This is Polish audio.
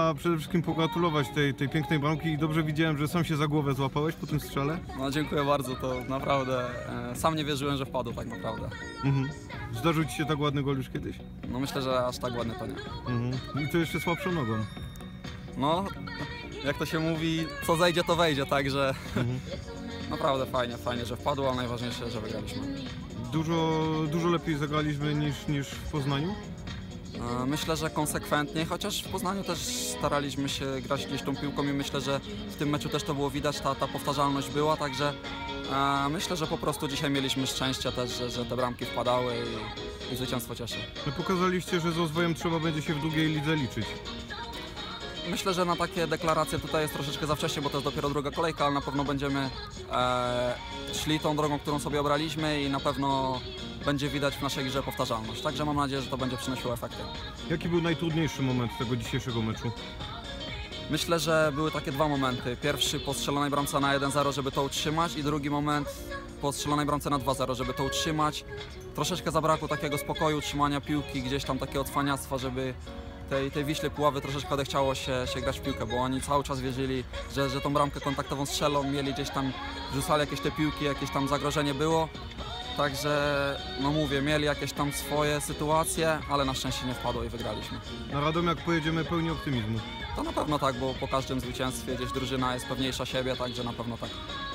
można przede wszystkim pogratulować tej pięknej bramki i dobrze widziałem, że sam się za głowę złapałeś po tym strzale. No dziękuję bardzo, to naprawdę sam nie wierzyłem, że wpadł tak naprawdę. Zdarzył ci się tak ładny gol już kiedyś? No myślę, że aż tak ładny to nie. I to jeszcze słabszą nogą. No, jak to się mówi, co zejdzie to wejdzie, także naprawdę fajnie, że wpadło, ale najważniejsze, że wygraliśmy. Dużo lepiej zagraliśmy niż w Poznaniu? Myślę, że konsekwentnie, chociaż w Poznaniu też staraliśmy się grać gdzieś tą piłką i myślę, że w tym meczu też to było widać, ta powtarzalność była, także myślę, że po prostu dzisiaj mieliśmy szczęście też, że te bramki wpadały i zwycięstwo cieszy. No pokazaliście, że z rozwojem trzeba będzie się w drugiej lidze liczyć. Myślę, że na takie deklaracje tutaj jest troszeczkę za wcześnie, bo to jest dopiero druga kolejka, ale na pewno będziemy szli tą drogą, którą sobie obraliśmy i na pewno będzie widać w naszej grze powtarzalność. Także mam nadzieję, że to będzie przynosiło efekty. Jaki był najtrudniejszy moment tego dzisiejszego meczu? Myślę, że były takie dwa momenty. Pierwszy po strzelonej bramce na 1-0, żeby to utrzymać i drugi moment po strzelonej bramce na 2-0, żeby to utrzymać. Troszeczkę zabrakło takiego spokoju, utrzymania piłki, gdzieś tam takiego cwaniactwa, żeby tej Wiśle Puławy troszeczkę odechciało się grać w piłkę, bo oni cały czas wierzyli, że tą bramkę kontaktową strzelą, mieli gdzieś tam, wrzucali jakieś te piłki, jakieś tam zagrożenie było. Także, no mówię, mieli jakieś tam swoje sytuacje, ale na szczęście nie wpadło i wygraliśmy. Na Radomiak pojedziemy pełni optymizmu. To na pewno tak, bo po każdym zwycięstwie gdzieś drużyna jest pewniejsza siebie, także na pewno tak.